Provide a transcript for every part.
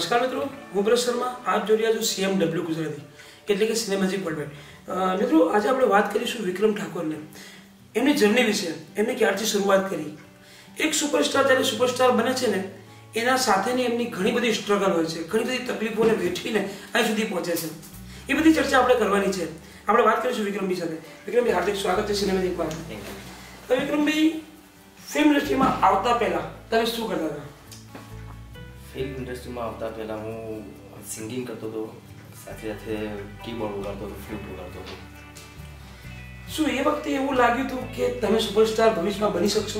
નમસ્કાર મિત્રો, હું બ્રશ શર્મા. આપ જોઈ રહ્યા છો CMW ગુજરાતી એટલે કે સિનેમેટિક વર્લ્ડ. મિત્રો, આજે આપણે વાત કરીશું વિક્રમ ઠાકોરને, એમની જર્ની વિશે, એમને ક્યારથી શરૂઆત કરી. એક સુપરસ્ટાર જ્યારે સુપરસ્ટાર બને છે ને, એના સાથેની એમની ઘણી બધી સ્ટ્રગલ હોય છે, ઘણી બધી તકલીફોને વેઠીને અહીં સુધી પહોંચે છે. એ બધી ચર્ચા આપણે કરવાની છે. આપણે વાત કરીશું વિક્રમભાઈ સાથે. વિક્રમભાઈ, હાર્દિક સ્વાગત છે સિનેમેટિક વર્લ્ડ. તો વિક્રમભાઈ, ફિલ્મ ઇન્ડસ્ટ્રીમાં આવતા પહેલા તમે શું કરતા હતા? ફિલ્મ ઇન્ડસ્ટ્રીમાં આવતા પહેલાં હું સિંગિંગ કરતો હતો, સાથે સાથે કીબોર્ડ વગાડતો હતો, ફ્લૂટ વગાડતો હતો. શું એ વખતે એવું લાગ્યું હતું કે તમે સુપરસ્ટાર ભવિષ્યમાં બની શકશો?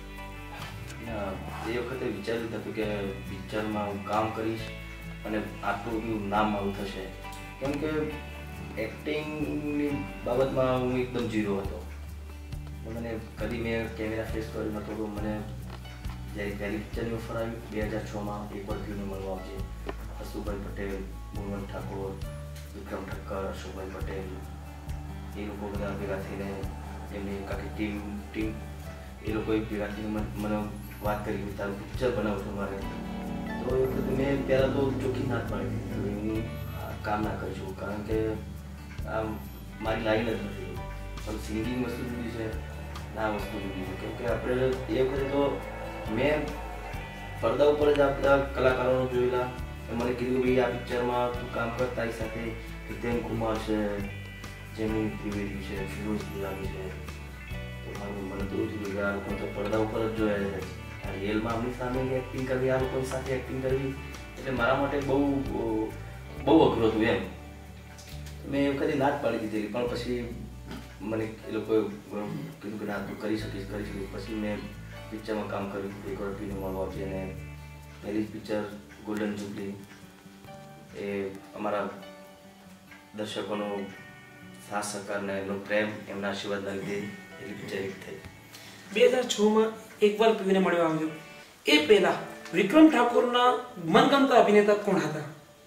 એ વખતે વિચાર્યું હતું કે પિક્ચરમાં હું કામ કરીશ અને આટલું બધું નામ મારું થશે, કેમ કે એક્ટિંગની બાબતમાં હું એકદમ ઝીરો હતો. મને કદી મેં કેમેરા ફેસ કર્યો નહોતો. તો મને જ્યારે પહેલી પિક્ચરની ઓફર આવી 2006માં, એકવાર ફિલ્મને મળવા આવજે, હસુભાઈ પટેલ, મોહન ઠાકોર, વિક્રમ ઠક્કર, અશોકભાઈ પટેલ, એ લોકો બધા ભેગા થઈને એમની આખી ટીમ એ લોકોએ ભેગા થઈને મને વાત કરી કે તારું પિક્ચર બનાવું છું મારે. તો એ વખતે મેં પહેલાં તો ચોખ્ખી ના જ પાડી દીધી કે હું કામ ના કરીશું, કારણ કે આ મારી લાઈન જ નથી. પણ સિંગિંગ વસ્તુ જુદી છે, આ વસ્તુ જુદી છે, કેમ કે આપણે એ વખતે તો મેં પડદા ઉપર જ આ બધા કલાકારોને જોયેલા. મને કીધું ભાઈ આ પિક્ચરમાં તું કામ કર, તારી સાથે હિતેન કુમાર છે, જેમી ત્રિવેદી છે, ફિરોઝ ગુલામી છે. તો મને તો એવું થયું કે આ લોકો તો પડદા ઉપર જ જોયા છે, આ રિયલમાં આમની સામે એક્ટિંગ કરવી, આ લોકોની સાથે એક્ટિંગ કરવી એટલે મારા માટે બહુ અઘરું હતું એમ. મેં એ વખતે ના જ પાડી દીધેલી, પણ પછી મને એ લોકોએ કીધું કે ના તું કરી શકીશ. પછી મેં પિક્ચરમાં કામ કર્યું, એકવાર પીને મળવા આપી, અને પહેલી જ પિક્ચર ગોલ્ડન જુબલી એ અમારા દર્શકોનો સાથ સહકારને એમનો પ્રેમ, એમના આશીર્વાદના લીધે એની પિક્ચર હિટ થઈ. 2006માં એકવાર પીવીને મળવા આવ્યો. એ પહેલા વિક્રમ ઠાકોરના મનગમતા અભિનેતા કોણ હતા?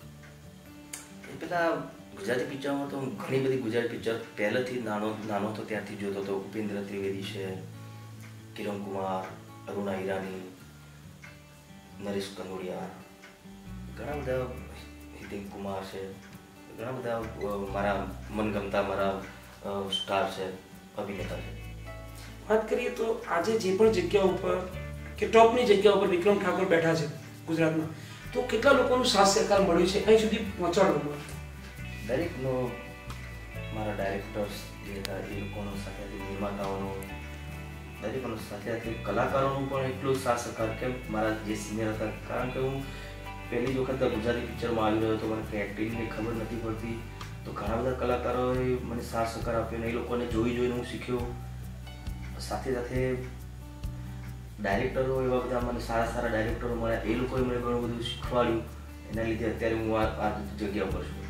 એ પહેલાં ગુજરાતી પિક્ચરમાં તો ઘણી બધી ગુજરાતી પિક્ચર પહેલેથી નાનો હતો ત્યારથી જોતો હતો. ઉપેન્દ્ર ત્રિવેદી છે, કિરણ કુમાર, અરુણા ઈરાની, નરેશ કનોડિયા, ઘણા બધા, હિતેન કુમાર છે, ઘણા બધા મારા મનગમતા મારા સ્ટાર છે, અભિનેતા છે. વાત કરીએ તો આજે જે પણ જગ્યા ઉપર કે ટોપની જગ્યા ઉપર વિક્રમ ઠાકોર બેઠા છે ગુજરાતમાં, તો કેટલા લોકોનું સાથ સહકાર મળ્યું છે અહીં સુધી પહોંચાડવામાં? દરેકનો, મારા ડાયરેક્ટર્સ જે હતા એ લોકોનો, સાથે નિર્માતાઓનો, દરેકનો, સાથે સાથે કલાકારોનું પણ એટલું સાથ સહકાર. કેમ મારા જે સિનિયર હતા, કારણ કે હું પહેલી જ વખત ગુજરાતી પિક્ચરમાં આવી રહ્યો હતો, મને એક્ટિંગની ખબર નથી પડતી, તો ઘણા બધા કલાકારોએ મને સાથ સહકાર આપ્યો અને એ લોકોને જોઈને હું શીખ્યો. સાથે સાથે ડાયરેક્ટરો એવા બધા મને સારા ડાયરેક્ટરો મળ્યા, એ લોકોએ મને ઘણું બધું શીખવાડ્યું. એના લીધે અત્યારે હું આ જગ્યા ઉપર છું.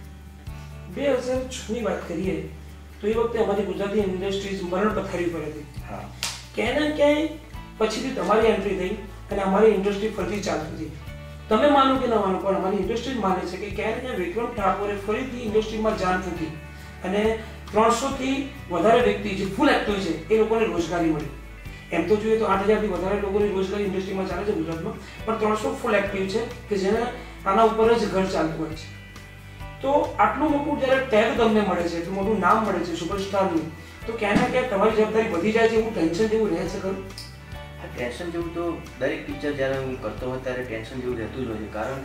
2006ની વાત કરીએ તો એ વખતે અમારી ગુજરાતી ઇન્ડસ્ટ્રીઝ મરણ પથારી પર હતી. હા, ક્યાંય ને ક્યાંય પછીથી તમારી એન્ટ્રી થઈ અને અમારી ઇન્ડસ્ટ્રી ફરીથી ચાલતી હતી. તમે માનો કે ના માનો, પણ અમારી ઇન્ડસ્ટ્રી માને છે કે ક્યાંય ને ક્યાંય વિક્રમ ઠાકોરે ફરીથી ઇન્ડસ્ટ્રીમાં જાન ફૂંકી અને 300થી વધારે વ્યક્તિ જે ફૂલ એક્ટિવ છે એ લોકોને રોજગારી મળી. એમ તો જોઈએ તો 8000થી વધારે લોકોની રોજગારી ઇન્ડસ્ટ્રીમાં ચાલે છે ગુજરાતમાં, પણ 300 ફૂલ એક્ટિવ છે કે જેને આના ઉપર જ ઘર ચાલતું હોય છે. તો આટલું મોટું જ્યારે ટેગ તમને મળે છે, એટલું મોટું નામ મળે છે સુપરસ્ટારનું, તો ક્યાંય ને ક્યાંક તમારી જવાબદારી વધી જાય છે, એવું ટેન્શન જેવું રહે છે ખરું? આ ટેન્શન જેવું તો દરેક પિક્ચર જ્યારે હું કરતો હોય ત્યારે ટેન્શન જેવું રહેતું જ હોય છે, કારણ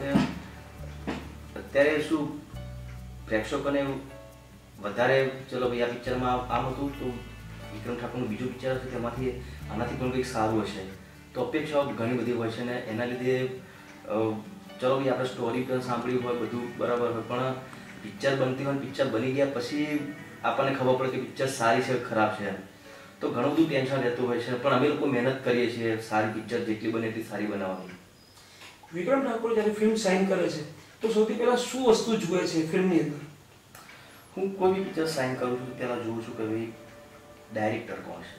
કે અત્યારે શું પ્રેક્ષકોને વધારે ચલો ભાઈ આ પિક્ચરમાં આમ હતું, તો વિક્રમ ઠાકોરનું બીજું પિક્ચર હશે તેમાંથી આનાથી પણ કંઈક સારું હશે, તો અપેક્ષાઓ ઘણી બધી હોય છે. ને એના લીધે ચલો ભાઈ આપણે સ્ટોરી પણ સાંભળ્યું હોય, બધું બરાબર હોય, પણ પિક્ચર બનતી હોય, પિક્ચર બની ગયા પછી આપણને ખબર પડે કે પિક્ચર સારી છે ખરાબ છે, તો ઘણું બધું ટેન્શન રહેતું હોય છે. પણ અમે લોકો મહેનત કરીએ છીએ સારી પિક્ચર જેટલી બને એટલી સારી બનાવવાની. વિક્રમ ઠાકોર જ્યારે ફિલ્મ સાઇન કરે છે તો સૌથી પહેલા શું વસ્તુ જુએ છે ફિલ્મની અંદર? હું કોઈ બી પિક્ચર સાઇન કરું છું પહેલાં જોઉં છું કે ભાઈ ડાયરેક્ટર કોણ છે,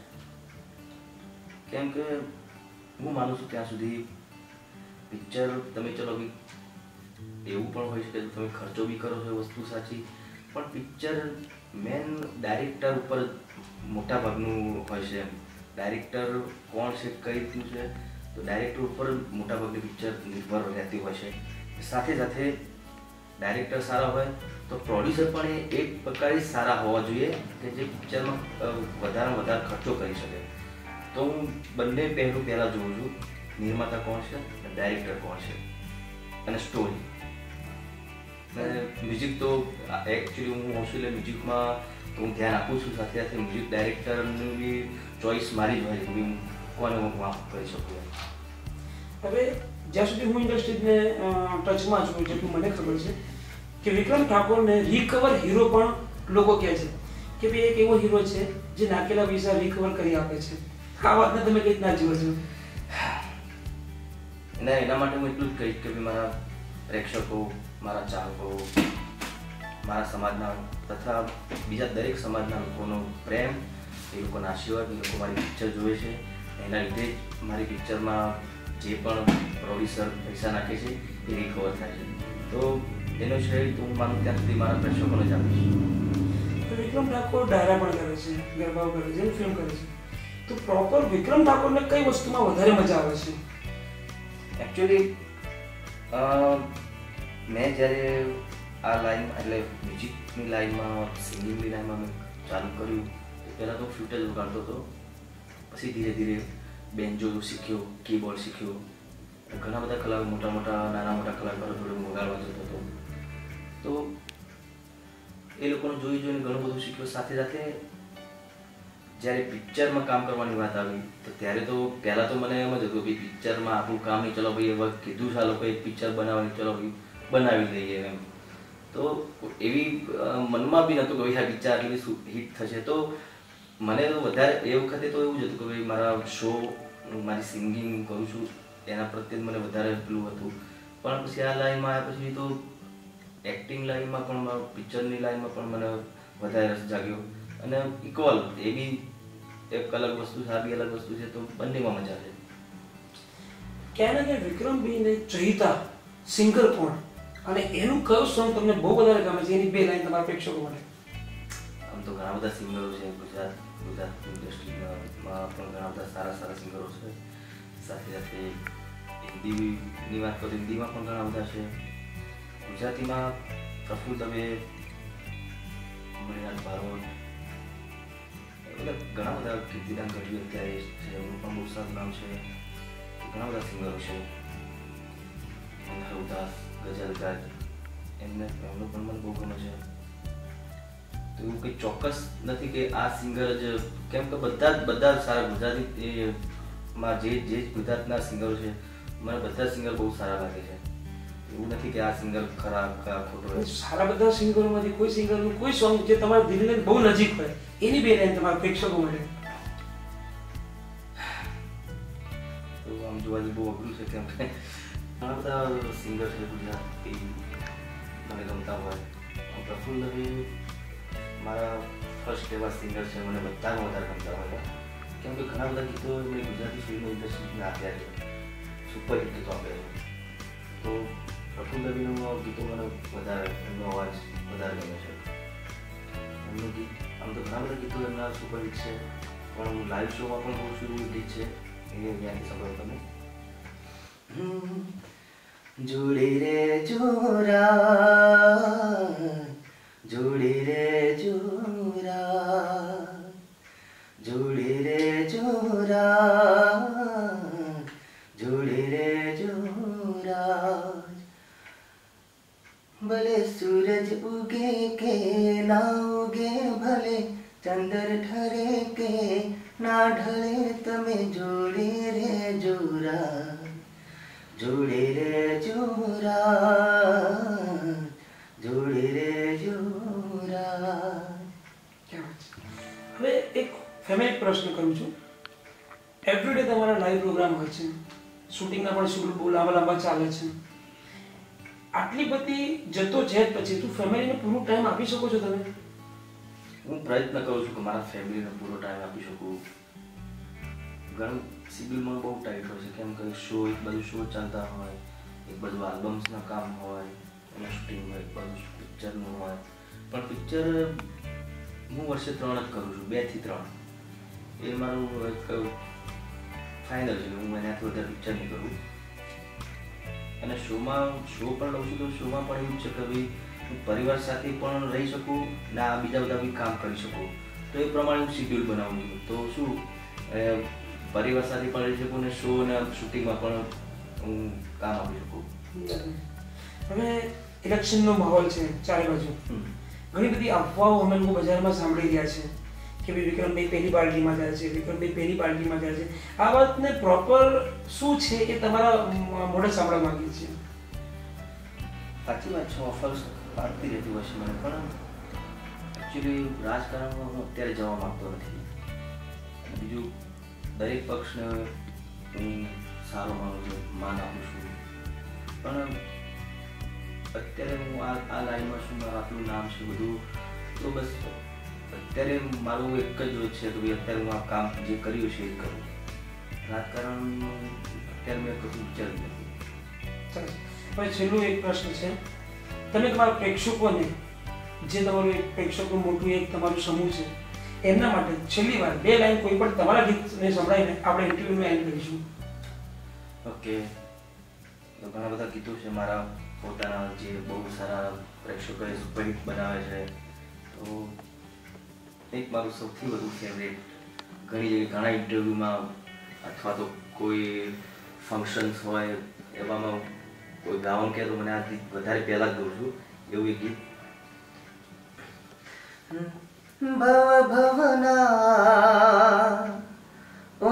કેમ કે હું માનું છું ત્યાં સુધી પિક્ચર તમે ચલો ભાઈ એવું પણ હોય છે કે તમે ખર્ચો બી કરો છો, વસ્તુ સાચી, પણ પિક્ચર મેન ડાયરેક્ટર ઉપર મોટા ભાગનું હોય છે. ડાયરેક્ટર કોણ છે, કઈ રીતનું છે, તો ડાયરેક્ટર ઉપર મોટા ભાગની પિક્ચર નિર્ભર રહેતી હોય છે. સાથે સાથે ડાયરેક્ટર સારા હોય તો પ્રોડ્યુસર પણ એ એક પ્રકારે સારા હોવા જોઈએ કે જે પિક્ચરમાં વધારે ખર્ચો કરી શકે. તો હું બંને પહેલાં જોઉં છું, નિર્માતા કોણ છે, ડાયરેક્ટર કોણ છે અને સ્ટોરી. અને મ્યુઝિક તો એકચ્યુઅલી હું મોસ્ટલી મ્યુઝિકમાં તો હું ધ્યાન આપું છું, સાથે સાથે મ્યુઝિક ડાયરેક્ટરની બી ચોઈસ મારી જ હોય કે હું કોને હું માફ કરી શકું. હવે જ્યાં સુધી હું ઇન્ડસ્ટ્રીને ટચમાં છું જેટલું મને ખબર છે કે વિક્રમ ઠાકોરને રિકવર હીરો પણ લોકો કહે છે કે ભાઈ એક એવો હીરો છે જે નાખેલા પૈસા રિકવર કરી આપે છે. આ વાતને તમે કઈ રીતના જુઓ છો? એના માટે હું એટલું જ કહીશ કે મારા પ્રેક્ષકો, મારા ચાહકો, મારા સમાજના તથા બીજા દરેક સમાજના લોકોનો પ્રેમ, એ લોકોના આશીર્વાદ, એ લોકો મારી પિક્ચર જોવે છે. એના લીધે જ મારી પિક્ચરમાં જે પણ પ્રોડ્યુસર પૈસા નાખે છે એ રિકવર થાય છે. તો એનો શ્રેય તો હું માનું ત્યાં સુધી મારા પ્રેક્ષકોને જ આપીશ. તો વિક્રમ ઠાકોર ડાયરા પણ કરે છે, ગરબાઓ કરે છે, ફિલ્મ કરે છે. તો પ્રોપર વિક્રમ ઠાકોરને કઈ વસ્તુમાં વધારે મજા આવે છે? એકચ્યુઅલી મેં જ્યારે આ લાઈન એટલે મ્યુઝિકની લાઈનમાં, સિંગિંગની લાઈનમાં મેં ચાલુ કર્યું તો પહેલાં તો ફ્લૂટ જ વગાડતો હતો. પછી ધીરે ધીરે બેન્જો શીખ્યો, કીબોર્ડ શીખ્યો. ઘણા બધા કલાકારો, નાના મોટા કલાકારો જોડે હું વગાડવા જતો હતો. તો એ લોકોને જોઈને ઘણું બધું શીખ્યો. સાથે સાથે જ્યારે પિક્ચરમાં કામ કરવાની વાત આવી તો ત્યારે તો પહેલાં તો મને એમ જ હતું કે પિક્ચરમાં આપણું કામ નહીં, ચલો ભાઈ હવે કીધું છે આ લોકોએ એક પિક્ચર બનાવવાની, ચલો ભાઈ બનાવી દઈએ એમ. તો એવી મનમાં બી નહોતું કે ભાઈ આ પિક્ચર આટલી હિટ થશે. તો મને તો વધારે એ વખતે તો એવું જ હતું કે ભાઈ મારા શો, મારી સિંગિંગ કરું છું એના પ્રત્યે મને વધારે પેલું હતું. પણ પછી આ લાઈનમાં આવ્યા પછી તો એક્ટિંગ લાઈનમાં પણ, પિક્ચરની લાઈનમાં પણ મને વધારે રસ જાગ્યો. અને ઇક્વલ એ બી એક અલગ વસ્તુ છે, આ બી અલગ વસ્તુ છે. તો બંનેમાં મજા છે. ક્યાં ને વિક્રમભાઈને ચહિતા સિંગર કોણ અને એનું કયું સોંગ તમને બહુ વધારે ગમે છે? એની બે લાઈન તમારા પ્રેક્ષકો માટે. આમ તો ઘણા બધા સિંગરો છે ગુજરાત ઇન્ડસ્ટ્રીમાં પણ ઘણા બધા સારા સિંગરો છે. સાથે સાથે હિન્દીની વાત કરું, હિન્દીમાં પણ ઘણા બધા છે. ગુજરાતીમાં પ્રફુલ્લ દવે, મૃણાલ બારોટ, ઘણા બધા, કીર્તિદાન ગઢવી અત્યારે છે, એમનું પણ બહુ સારું નામ છે. ઘણા બધા સિંગરો છે. ઉદાસ, ગઝલગાજ, એમનું પણ મને બહુ ગમે છે. તો એવું કંઈ ચોક્કસ નથી કે આ સિંગર જ, કેમ કે બધા સારા ગુજરાતીમાં જે ગુજરાતના સિંગરો છે મને બધા સિંગર બહુ સારા લાગે છે. એવું નથી કે આ સિંગર ખરાબ કે ખોટો. સારા બધા સિંગરોમાંથી કોઈ સિંગરનું કોઈ સોંગ જે તમારા દિલને બહુ નજીક હોય એની બે લાઈન તમારા પ્રેક્ષકો માટે. તો આમ જોવા બહુ અઘરું છે કેમ કે ઘણા બધા સિંગર છે ગુજરાતી મને ગમતા હોય. પ્રફુલ્લ દવે મારા ફર્સ્ટ એવા સિંગર છે, મને બધાને વધારે ગમતા હોય. કેમ કે ઘણા બધા ગીતો એમણે ગુજરાતી ફિલ્મ ઇન્ડસ્ટ્રીને આપ્યા છે, સુપરહિટ ગીતો આપ્યા છે. તો પ્રફુલ્લ દવેનું ગીતો મને વધારે, એમનો અવાજ વધારે ગમે છે. એમનું ગીત આમ તો ઘણા બધા ગીતો એમના સુપરહિટ છે, પણ લાઈવ શોમાં પણ બહુ સુરું ગીત છે, એ ત્યાંથી સાંભળો તમે. જોડે રે જોરા, જોડે રે જોરા, જોડે રે જોરા, જોડે રે જોરા. ભલે સૂરજ ઉગે કે ના ઉગે, ભલે ચંદર ઠરે કે ના ઢળે, તમે જોડે રે જોરા, જોડે રે જોરા, જોડે રે જોરા. હવે એક ફેમિલી પ્રશ્ન કરું છું. એવરીડે તમારા લાઈવ પ્રોગ્રામ હોય છે, શૂટિંગના પણ શેડ્યુલ બહુ લાંબા ચાલે છે. આટલી બધી જદ્દોજહેદ પછી તું ફેમિલીને પૂરો ટાઈમ આપી શકો છો તમે? હું પ્રયત્ન કરું છું કે મારા ફેમિલીને પૂરો ટાઈમ આપી શકું. ઘણું શિડ્યુલમાં બહુ ટાઈટ હોય છે, કેમ કે શો, એક બાજુ શો ચાલતા હોય, એક બાજુ આલ્બમ્સના કામ હોય, એનું શૂટિંગ હોય, એક બાજુ પિક્ચરનું હોય. પણ પિક્ચર હું વર્ષે 3 જ કરું છું, 2 થી 3. એ મારું એક ફાઇનલ છે, હું એનાથી વધારે પિક્ચર નહીં કરું. અને શો પણ લઉં છું તો શોમાં પણ એવું છે કે ભાઈ હું પરિવાર સાથે પણ રહી શકું ને આ બીજા બધા બી કામ કરી શકું, તો એ પ્રમાણે હું શિડ્યુલ બનાવું છું. તો શું પરિવાર સાથે પણ રહી શકું ને શો અને શૂટિંગમાં પણ હું કામ આપી શકું. હવે ઇલેક્શનનો માહોલ છે ચારે બાજુ, ઘણી બધી અફવાઓ અમે લોકો બજારમાં સાંભળી રહ્યા છે કે ભાઈ વિક્રમભાઈ પહેલી પાર્ટીમાં જાય છે, વિક્રમભાઈ પહેલી પાર્ટીમાં જાય છે. આ વાતને પ્રોપર શું છે એ તમારા મોઢે સાંભળવા માંગીએ છીએ. સાચી વાત છે, ઓફર્સ આવતી રહેતી હોય છે મને, પણ એકચ્યુઅલી રાજકારણમાં હું અત્યારે જવા માંગતો નથી. બીજું દરેક પક્ષને હું સારો માનું છું, માન આપું છું, પણ અત્યારે હું આ લાઈનમાં છું, આપણું નામ છે બધું, તો બસ અત્યારે મારું એક જ છે કે ભાઈ અત્યારે હું આ કામ જે કર્યું છે એ કરું. રાજકારણનું અત્યારે મેં કશું વિચાર્યું નથી. સરસ. હવે છેલ્લો એક પ્રશ્ન છે, તમે તમારા પ્રેક્ષકોને, જે તમારું એક પ્રેક્ષકનું મોટું એક તમારું સમૂહ છે, એમના માટે છેલ્લી વાર 2 લાઈન કોઈ પણ તમારા ગીતને સંભળાવીને આપણે ઇન્ટરવ્યુનું એન્ડ કરીશું. ઓકે, તો ઘણા બધા ગીતો છે મારા પોતાના જે બહુ સારા પ્રેક્ષકોએ સુપરહિટ બનાવે છે. તો એક મારું સૌથી વધુ ફેવરેટ, ઘણી જગ્યાએ ઘણા ઇન્ટરવ્યૂમાં અથવા તો કોઈ ફંક્શન્સ હોય એવામાં કોઈ ગાવાનું કહે તો મને આ ગીત વધારે પહેલાં જ ગાઉં છું. એવું એક ગીત. ભવ ભવના ઓ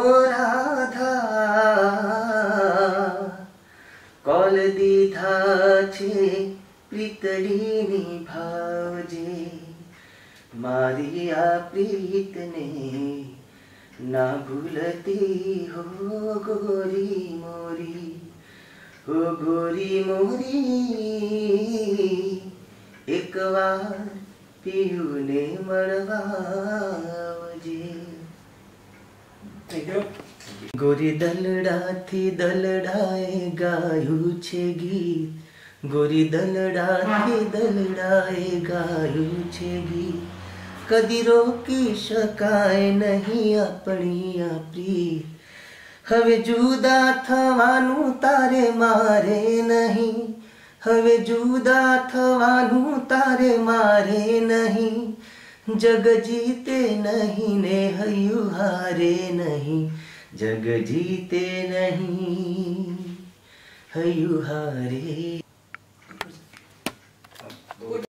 રાધા, કોલ દીધા છે પ્રીતડીની ભાવજે, મારી આ પ્રીતને ના ભૂલતી હો ગોરી મોરી, હો ગોરી મોરી, એક વાર પિયુને મળવાવજે. ગોરી દલડાથી દલડાએ ગાયું છે ગીત, ગોરી દલડાથી દલડાએ ગાયું છે ગીત, કદી રોકી શકાય નહીં આપણી આ પ્રીત, હવે જુદા થવાનું તારે મારે નહીં, હવે જુદા થવાનું તારે મારે નહીં, જગ જીતે નહીં ને હૈયું હારે નહીં, જગ જીતે નહીં હૈયું હારે.